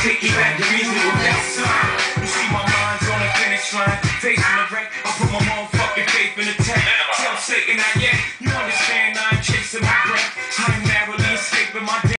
take you back to reasonable doubt, son. You see my